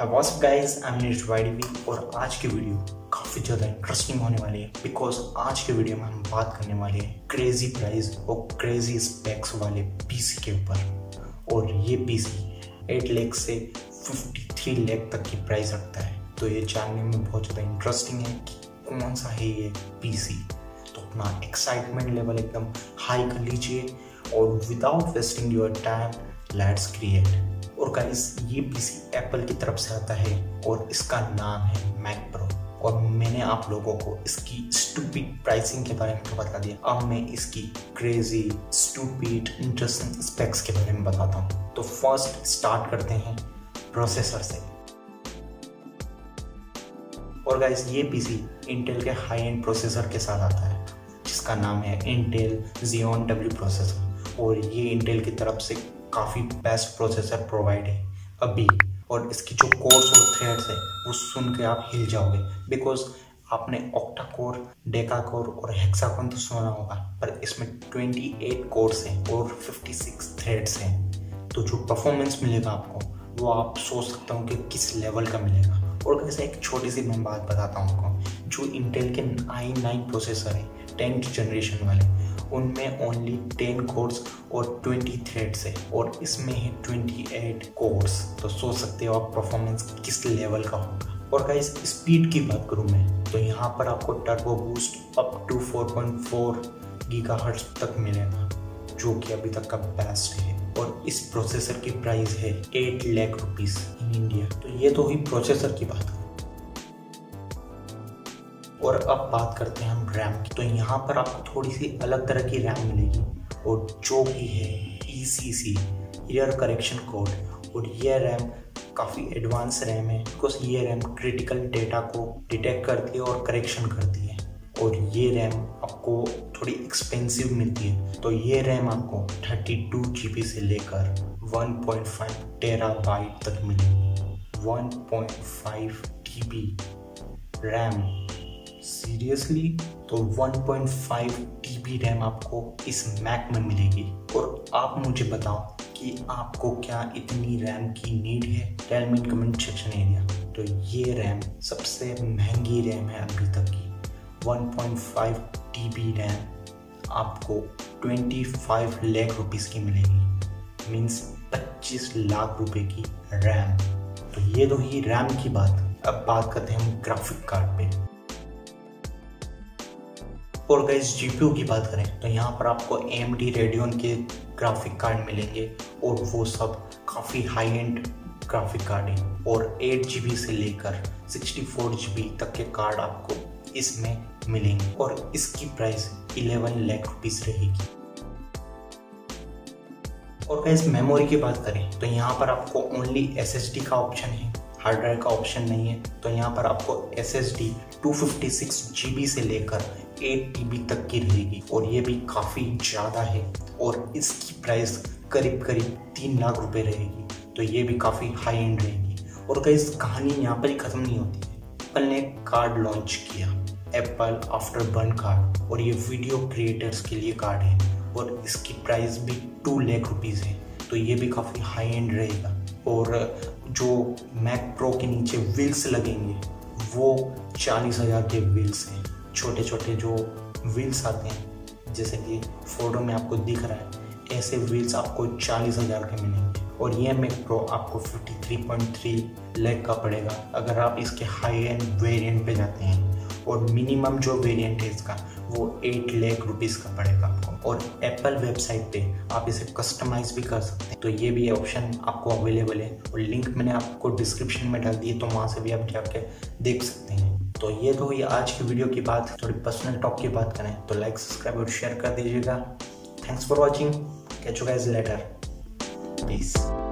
What's up guys, I am Neeraj YDV और आज की वीडियो काफ़ी ज़्यादा इंटरेस्टिंग होने वाली है बिकॉज आज के वीडियो में हम बात करने वाले हैं क्रेजी प्राइस और क्रेजी स्पेक्स वाले पीसी के ऊपर। और ये पीसी 8 लाख से 53 लाख तक की प्राइस रखता है। तो ये जानने में बहुत ज़्यादा इंटरेस्टिंग है कि कौन सा है ये पीसी। तो अपना एक्साइटमेंट लेवल एकदम हाई कर लीजिए और without wasting your time let's create. और गाइस, ये पीसी एप्पल की तरफ से आता है और इसका नाम है मैक प्रो। और मैंने आप लोगों को इसकी स्टूपिड प्राइसिंग के बारे में तो बता दिया, अब मैं इसकी क्रेजी स्टूपिड इंटरेस्टिंग स्पेक्स के बारे में बताता हूँ। तो फर्स्ट स्टार्ट करते हैं प्रोसेसर से। और गाइस, ये पीसी इंटेल के हाई एंड प्रोसेसर के साथ आता है जिसका नाम है इंटेल Xeon W प्रोसेसर। और ये इंटेल की तरफ से काफ़ी बेस्ट प्रोसेसर प्रोवाइड है अभी। और इसकी जो कोर्स और थ्रेड्स है वो सुन के आप हिल जाओगे बिकॉज आपने ऑक्टा कोर, डेका कोर और हेक्सागोन तो सुना होगा, पर इसमें 28 कोर्स हैं और 56 थ्रेड्स हैं। तो जो परफॉर्मेंस मिलेगा आपको वो आप सोच सकते हो कि किस लेवल का मिलेगा। और कैसे एक छोटी सी मैं बात बताता हूँ आपको, जो इंटेल के i9 प्रोसेसर है 10th जनरेशन वाले, उनमें ओनली 10 कोर्स और 20 थ्रेड्स है और इसमें है 28 कोर्स। तो सोच सकते हो आप परफॉर्मेंस किस लेवल का होगा। और गाइस, स्पीड की बात करूँ मैं तो यहाँ पर आपको turbo boost up to 4.4 gigahertz तक मिलेगा जो कि अभी तक का बेस्ट है। और इस प्रोसेसर की प्राइस है 8 लाख रुपीस इन इंडिया। तो ये तो हुई प्रोसेसर की बात। और अब बात करते हैं हम रैम की। तो यहाँ पर आपको थोड़ी सी अलग तरह की रैम मिलेगी और जो कि है ECC, एयर करेक्शन कोड। और ये रैम काफ़ी एडवांस रैम है बिकॉज ये रैम क्रिटिकल डेटा को डिटेक्ट करती है और करेक्शन करती है। और ये रैम आपको थोड़ी एक्सपेंसिव मिलती है। तो ये रैम आपको 32 GB से लेकर 1.5 टेराबाइट तक मिलेगी। 1.5 TB रैम, सीरियसली? तो 1.5 TB रैम आपको इस मैक में मिलेगी। और आप मुझे बताओ कि आपको क्या इतनी रैम की नीड है? Tell me in comment section area. तो ये रैम सबसे महंगी रैम है अभी तक की। 1.5 TB रैम आपको 25 लाख रुपीस की मिलेगी, मीन्स 25 लाख रुपए की रैम। तो ये तो ही रैम की बात। अब बात करते हैं हम ग्राफिक कार्ड पे। और गाइस, GPU की बात करें तो यहाँ पर आपको AMD Radeon के ग्राफिक कार्ड मिलेंगे और वो सब काफ़ी हाई एंड ग्राफिक कार्ड है। और 8 GB से लेकर 64 GB तक के कार्ड आपको इसमें मिलेंगे और इसकी प्राइस 11 लाख रुपीस रहेगी। और गाइस, मेमोरी की बात करें तो यहाँ पर आपको ओनली SSD का ऑप्शन है, हार्ड ड्राइव का ऑप्शन नहीं है। तो यहाँ पर आपको SSD 256 GB से लेकर 8 TB तक की रहेगी और ये भी काफ़ी ज़्यादा है। और इसकी प्राइस करीब 3 लाख रुपए रहेगी। तो ये भी काफ़ी हाई एंड रहेगी। और गाइस, कहानी यहाँ पर ही ख़त्म नहीं होती है। एप्पल ने कार्ड लॉन्च किया, एप्पल आफ्टर बर्न कार्ड। और ये वीडियो क्रिएटर्स के लिए कार्ड है और इसकी प्राइस भी 2 लाख रुपीज़ है। तो ये भी काफ़ी हाई एंड रहेगा। और जो मैक प्रो के नीचे व्हील्स लगेंगे वो 40,000 के व्हील्स हैं। छोटे छोटे जो व्हील्स आते हैं जैसे कि फोटो में आपको दिख रहा है, ऐसे व्हील्स आपको 40,000 के मिलेंगे। और ये मैक प्रो आपको 53.3 लाख का पड़ेगा अगर आप इसके हाई एंड वेरिएंट पे जाते हैं। और मिनिमम जो वेरिएंट है इसका वो 8 लाख रुपीस का पड़ेगा आपको। और एप्पल वेबसाइट पे आप इसे कस्टमाइज भी कर सकते हैं। तो ये भी ऑप्शन आपको अवेलेबल है और लिंक मैंने आपको डिस्क्रिप्शन में डाल दी है, तो वहाँ से भी आप जाके देख सकते हैं। तो ये तो हुई आज की वीडियो की बात। थोड़ी पर्सनल टॉक की बात करें तो लाइक, सब्सक्राइब और शेयर कर दीजिएगा। Thanks for watching. Catch you guys later. Piece.